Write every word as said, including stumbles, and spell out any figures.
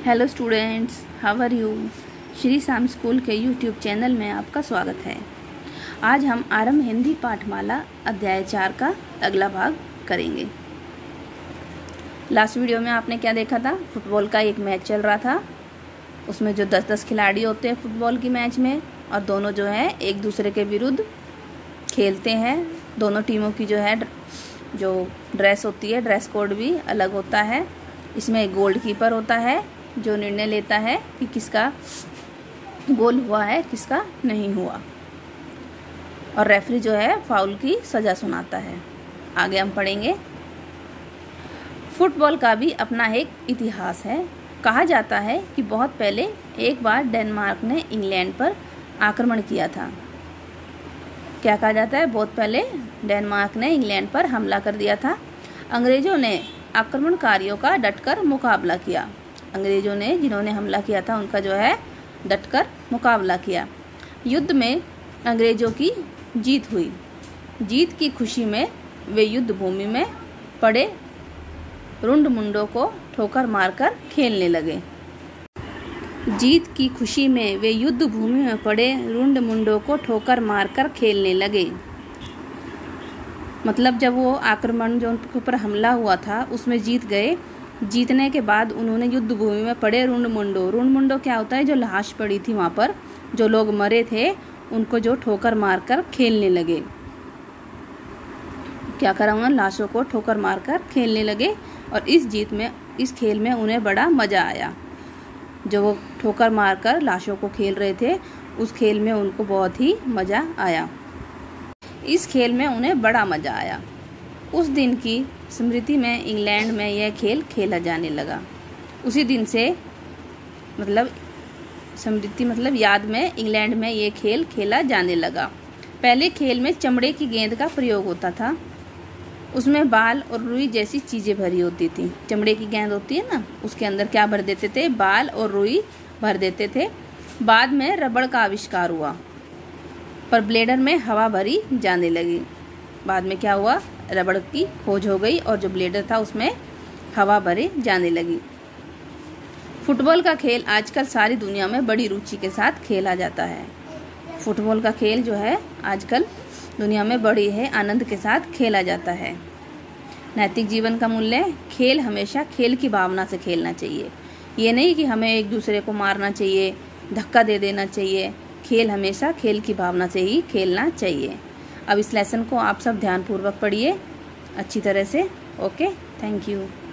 Hello students, how are you. Shri Shyam school के YouTube channel में आपका स्वागत है। आज हम आरंभ हिंदी पाठमाला अध्याय चार का अगला भाग करेंगे। लास्ट वीडियो में आपने क्या देखा था? फुटबॉल का एक मैच चल रहा था। उसमें जो दस दस खिलाड़ी होते हैं फुटबॉल की मैच में, और दोनों जो है एक दूसरे के विरुद्ध खेलते हैं। दोनों टीमों की जो है जो ड्रेस होती है, ड्रेस कोड भी अलग होता है। इसमें एक गोल कीपर होता है जो निर्णय लेता है कि किसका गोल हुआ है, किसका नहीं हुआ, और रेफरी जो है फाउल की सज़ा सुनाता है। आगे हम पढ़ेंगे। फुटबॉल का भी अपना एक इतिहास है। कहा जाता है कि बहुत पहले एक बार डेनमार्क ने इंग्लैंड पर आक्रमण किया था। क्या कहा जाता है? बहुत पहले डेनमार्क ने इंग्लैंड पर हमला कर दिया था। अंग्रेजों ने आक्रमणकारियों का डटकर मुकाबला किया। अंग्रेजों ने जिन्होंने हमला किया था उनका जो है डटकर मुकाबला किया। युद्ध में अंग्रेजों की जीत हुई। जीत की खुशी में वे युद्ध भूमि में पड़े रुंड मुंडों को ठोकर मारकर खेलने लगे। जीत की खुशी में वे युद्ध भूमि में पड़े रुंड मुंडों को ठोकर मारकर खेलने लगे। मतलब जब वो आक्रमण जो उनके ऊपर हमला हुआ था उसमें जीत गए। जीतने के बाद उन्होंने युद्ध भूमि में पड़े रुंड मुंडो रुंड मुंडो क्या होता है? जो लाश पड़ी थी वहाँ पर, जो लोग मरे थे उनको जो ठोकर मारकर खेलने लगे। क्या करा उन्होंने? लाशों को ठोकर मारकर खेलने लगे। और इस जीत में, इस खेल में उन्हें बड़ा मज़ा आया। जो वो ठोकर मारकर लाशों को खेल रहे थे उस खेल में उनको बहुत ही मज़ा आया। इस खेल में उन्हें बड़ा मज़ा आया। उस दिन की स्मृति में इंग्लैंड में यह खेल खेला जाने लगा। उसी दिन से, मतलब स्मृति मतलब याद में, इंग्लैंड में यह खेल खेला जाने लगा। पहले खेल में चमड़े की गेंद का प्रयोग होता था। उसमें बाल और रुई जैसी चीज़ें भरी होती थी। चमड़े की गेंद होती है ना, उसके अंदर क्या भर देते थे? बाल और रुई भर देते थे। बाद में रबड़ का आविष्कार हुआ, पर ब्लेडर में हवा भरी जाने लगी। बाद में क्या हुआ? रबड़ की खोज हो गई और जो ब्लेडर था उसमें हवा भरे जाने लगी। फुटबॉल का खेल आजकल सारी दुनिया में बड़ी रुचि के साथ खेला जाता है। फुटबॉल का खेल जो है आजकल दुनिया में बड़ी है आनंद के साथ खेला जाता है। नैतिक जीवन का मूल्य, खेल हमेशा खेल की भावना से खेलना चाहिए। ये नहीं कि हमें एक दूसरे को मारना चाहिए, धक्का दे देना चाहिए। खेल हमेशा खेल की भावना से ही खेलना चाहिए। अब इस लेसन को आप सब ध्यानपूर्वक पढ़िए अच्छी तरह से। Okay, thank you.